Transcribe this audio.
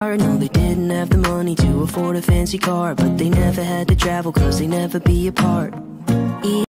No, they didn't have the money to afford a fancy car, but they never had to travel 'cause they never be apart.